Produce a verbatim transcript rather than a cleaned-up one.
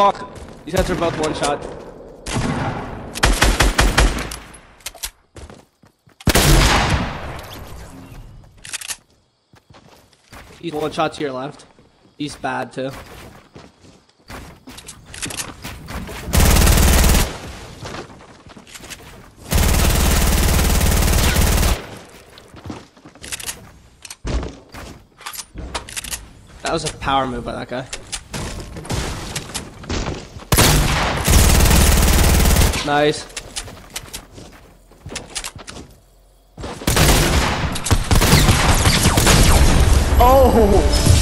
fuck. These guys are both one shot. He's one shot to your left. He's bad too. That was a power move by that guy. Nice. Oh!